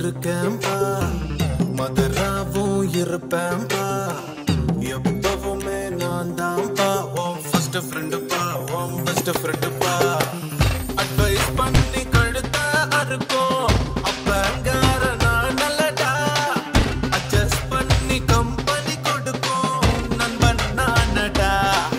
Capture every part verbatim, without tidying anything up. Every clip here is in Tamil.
இருக்கேன்பா மதுராவும் இருப்பேன்பா எப்பவுமே நான் தான்பா உன் ஃபர்ஸ்ட் ஃப்ரெண்டுப்பா உன் பெஸ்ட் ஃப்ரெண்டுப்பா அட்வைஸ் பண்ணி கழுத்த அறுக்கும் அப்பங்கார நான் நல்லடா அட்ஜஸ்ட் பண்ணி கம்பெனி கொடுக்கும் நண்பன் நானடா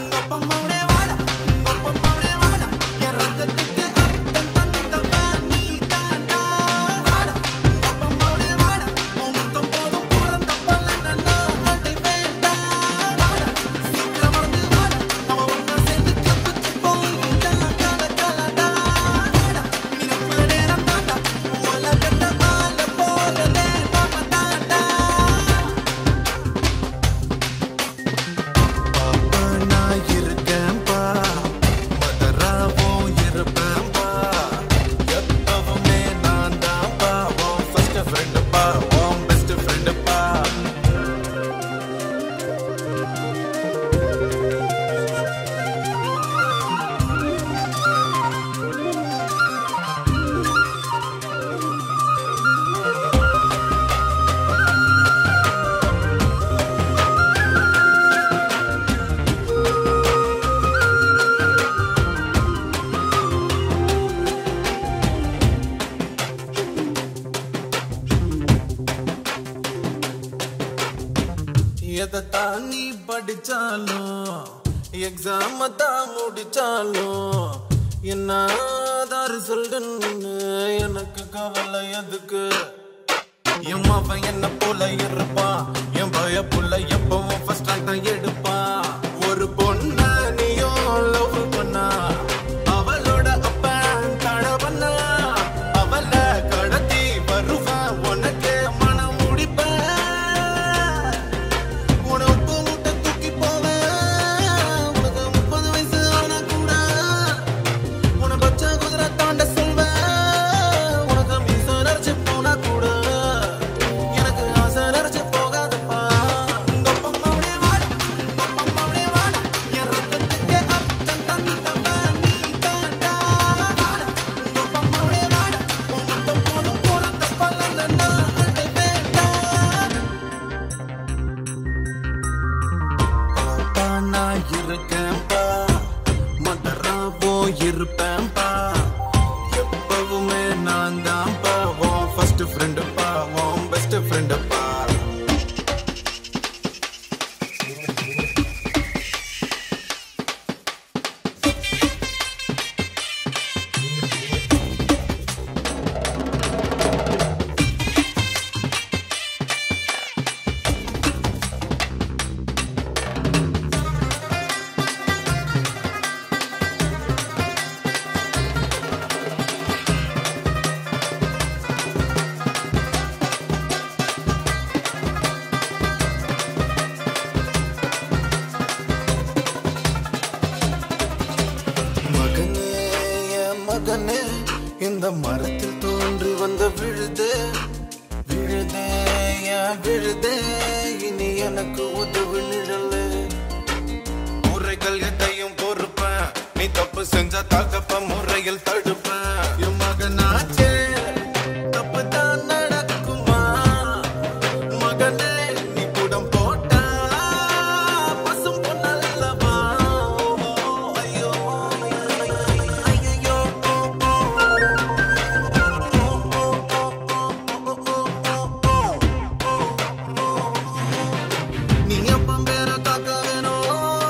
எதைத்தான் நீ படிச்சாலும் எக்ஸாம தான் முடிச்சாலும் என்ன ரிசல்ட்னு எனக்கு கவலை எதுக்கு என் அவன் என்ன போல இருப்பான் என் பய புள்ள எப்பவும் ஃபர்ஸ்ட் ரேங்க் தான் எடுப்பான் ஒரு பொண்ண நீயும் லவ் பண்ணா அவளோட அப்பன் தட பண்ணா அவளை கடத்தி வருவான் உனக்கு மனம் முடிப்பேன் இருக்கேன்பா மதராவோ இருப்பேன்பா எப்பவுமே நான் தான்பா உன் ஃபர்ஸ்ட் ஃப்ரெண்டுப்பா உன் பெஸ்ட் ஃப்ரெண்டுப்பா மகனே இந்த மரத்தில் தோன்றி வந்த விழுதே விழுதே ஏன் விழுதே இனி எனக்கு உதவு நிழலே முறைகள் எதையும் பொறுப்பேன் நீ தப்பு செஞ்ச தகப்ப முறையில் தடுப்பேன் என் மகனாச்சே தப்பு தான் நடக்குமா மகனே நீ கூடம் போட்டா பசும் பொன்னல்லவா ஐயோ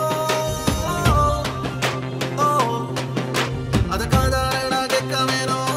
Come in on.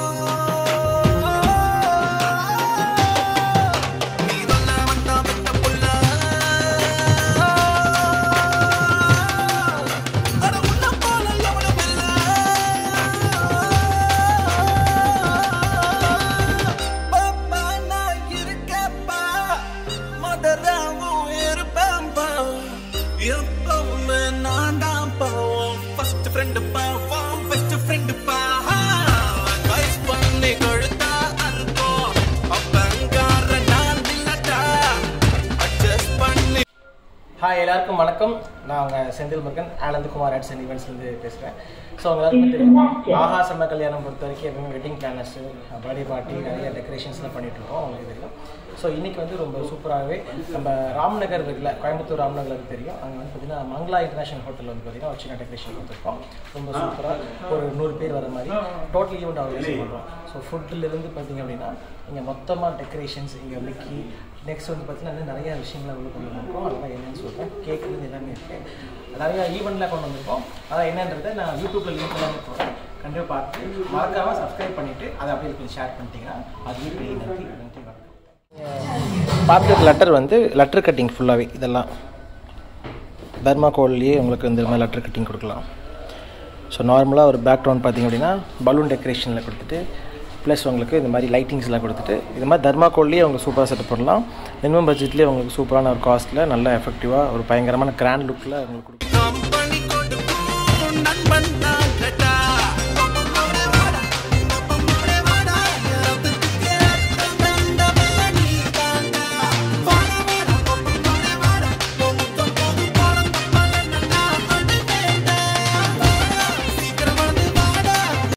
ஹாய் எல்லாருக்கும் வணக்கம். நான் உங்கள் செந்தில் முருகன் ஆனந்த் குமார் ஆட்ஸ் அண்ட் ஈவெண்ட்ஸ்லேருந்து பேசுகிறேன். ஸோ அவங்க எல்லாருக்கும் தெரியும், ஆஹா செம்ம கல்யாணம் பொறுத்த வரைக்கும் எப்பவுமே வெட்டிங் பிளானர்ஸு, பர்த்டே பார்ட்டி, நிறைய டெக்கரேஷன்ஸ்லாம் பண்ணிகிட்ருக்கோம். அவங்களுக்கு தெரியும். ஸோ இன்றைக்கி வந்து ரொம்ப சூப்பராகவே நம்ம ராம்நகர் வீட்டில், கோயம்புத்தூர் ராம்நகருக்கு தெரியும், அங்கே வந்து பார்த்திங்கன்னா மங்களா இன்டர்நேஷனல் ஹோட்டல் வந்து பார்த்திங்கன்னா ஒரு சின்ன டெக்கரேஷன் கொடுத்துருக்கோம். ரொம்ப சூப்பராக ஒரு நூறு பேர் வர மாதிரி டோட்டல் ஈவெண்ட் ஆர்கனைஸ் பண்ணுறோம். ஸோ ஃபுட்டிலேருந்து பார்த்திங்க அப்படின்னா இங்கே மொத்தமாக டெக்கரேஷன்ஸ், இங்கே மிக்கி, நெக்ஸ்ட் வந்து பார்த்திங்கன்னா நிறைய விஷயங்களை உள்ள கொண்டு வந்திருக்கோம். அதெல்லாம் என்னென்னு சொல்கிறேன். கேக்குலேருந்து எல்லாமே இருக்குது. நிறையா ஈவெண்ட்லாம் கொண்டு வந்திருக்கோம். அதான் என்னன்றதை நான் யூடியூப்பில் லிங்க் எல்லாமே போகிறேன். கண்டிப்பாக பார்த்து மறக்காமல் சப்ஸ்கிரைப் பண்ணிவிட்டு அதை அப்படியே கொஞ்சம் ஷேர் பண்ணிட்டீங்கன்னா அதுவே பெரிய நன்றி. நன்றி வணக்கம். பார்க்குற லெட்டர் வந்து லெட்டர் கட்டிங் ஃபுல்லாகவே இதெல்லாம் தர்மாகோல்லையே உங்களுக்கு இந்த மாதிரி லெட்டர் கட்டிங் கொடுக்கலாம். ஸோ நார்மலாக ஒரு பேக்ரவுண்ட் பார்த்திங்க அப்படின்னா பலூன் டெக்கரேஷனில் கொடுத்துட்டு ப்ளஸ் உங்களுக்கு இந்த மாதிரி லைட்டிங்ஸ்லாம் கொடுத்துட்டு இது மாதிரி தர்மாகோல்லேயே அவங்க சூப்பராக செட்டப் பண்ணலாம். மினிமம் பட்ஜெட்லேயே உங்களுக்கு சூப்பரான ஒரு காஸ்ட்டில் நல்ல எஃபெக்டிவாக ஒரு பயங்கரமான கிராண்ட் லுக்கில் உங்களுக்கு கொடுக்கும்.